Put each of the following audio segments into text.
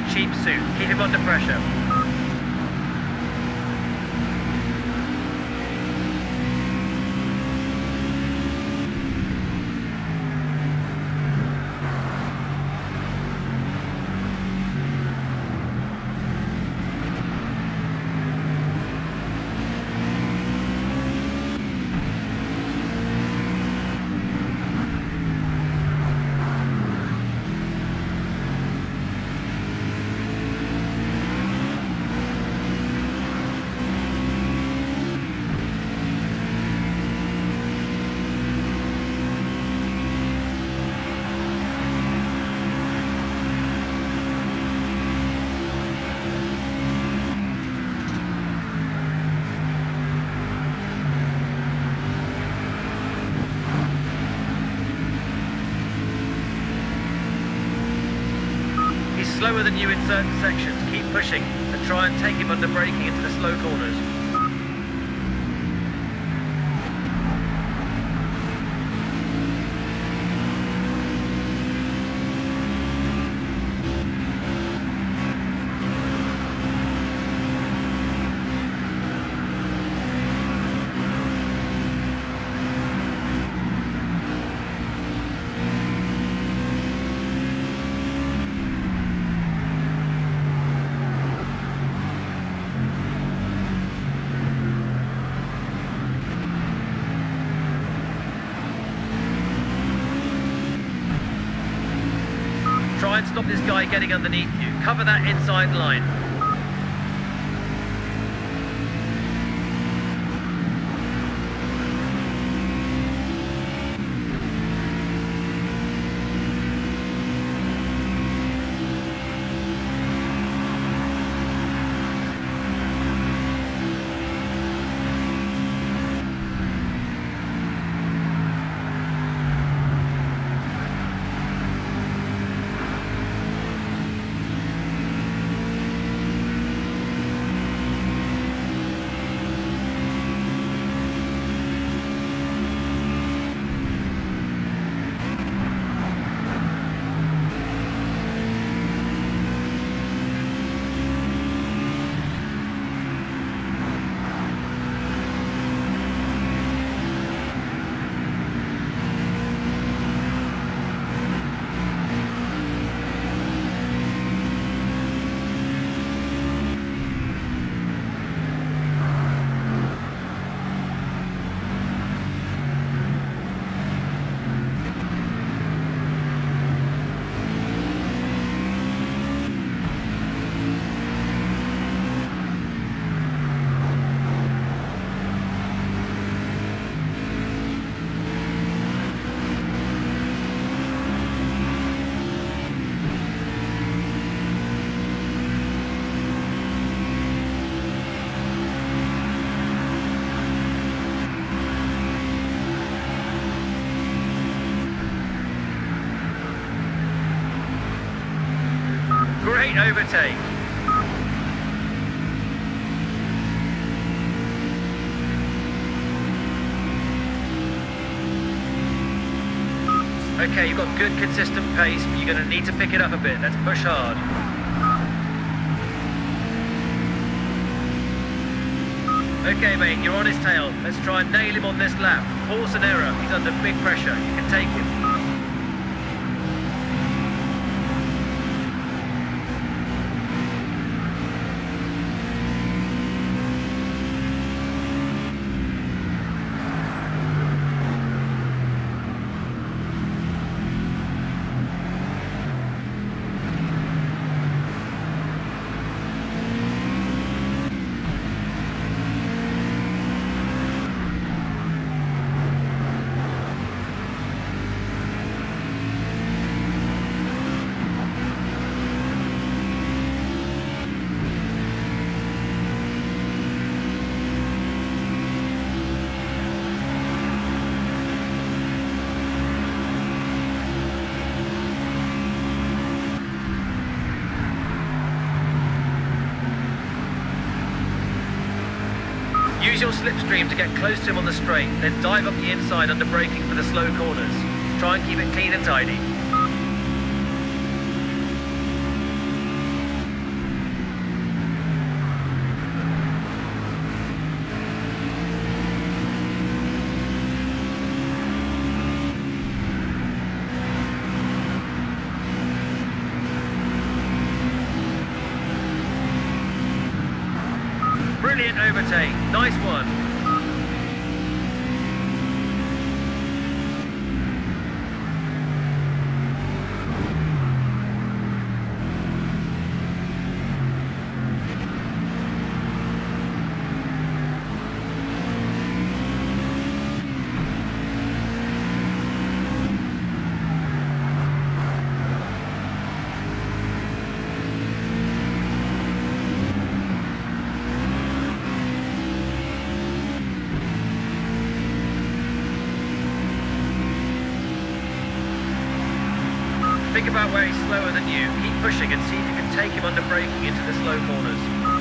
cheap suit. Keep him under pressure. Slower than you in certain sections. Keep pushing and try and take him under braking into the slow corners. Try and stop this guy getting underneath you. Cover that inside line. Great overtake. Okay, you've got good consistent pace, but you're going to need to pick it up a bit. Let's push hard. Okay mate, you're on his tail. Let's try and nail him on this lap. Force an error. He's under big pressure. You can take him. Use your slipstream to get close to him on the straight, then dive up the inside under braking for the slow corners. Try and keep it clean and tidy. Brilliant overtake. Nice one. Think about where he's slower than you. Keep pushing and see if you can take him under braking into the slow corners.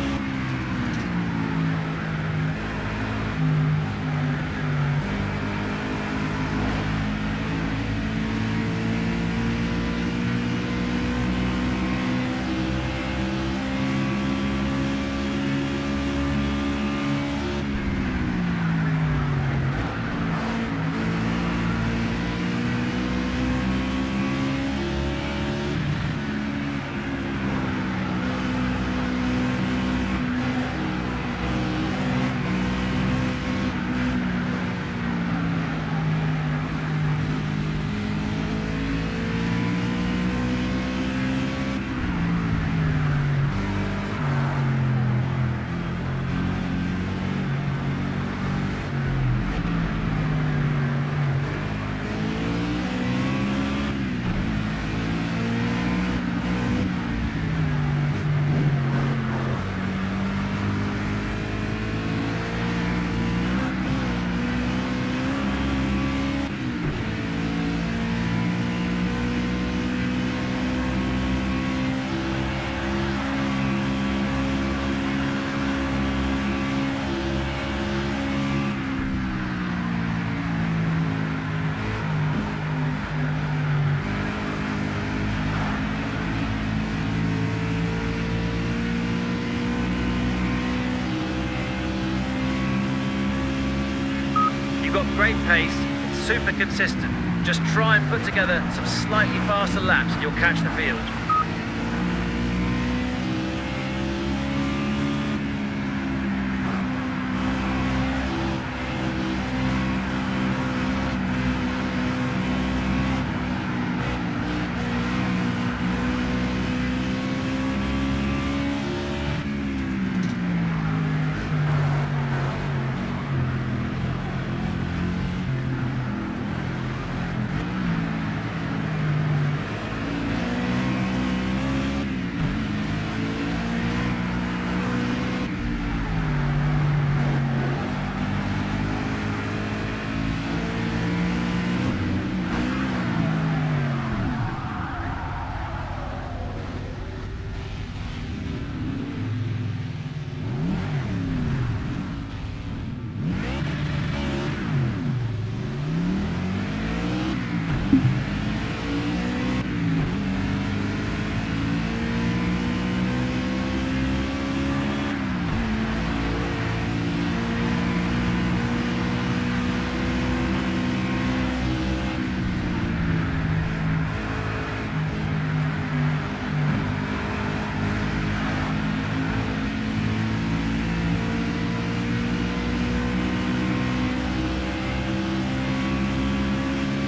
You've got great pace, it's super consistent. Just try and put together some slightly faster laps and you'll catch the field.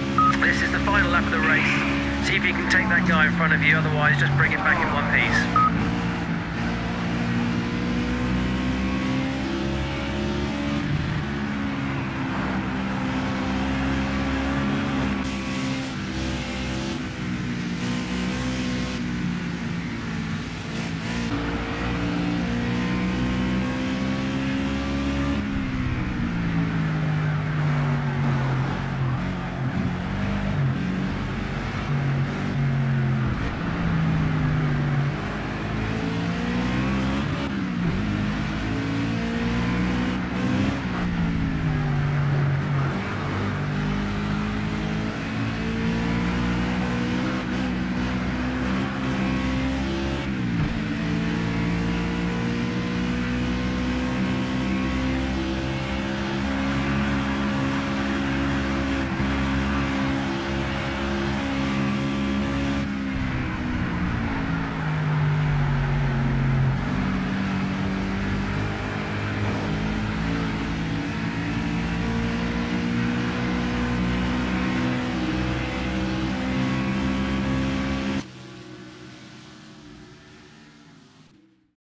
This is the final lap of the race. See if you can take that guy in front of you, otherwise just bring it back in one piece.